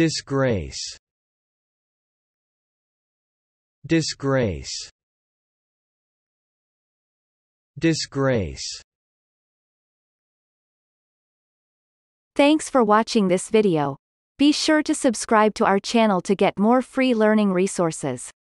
disgrace, disgrace, disgrace. Thanks for watching this video. Be sure to subscribe to our channel to get more free learning resources.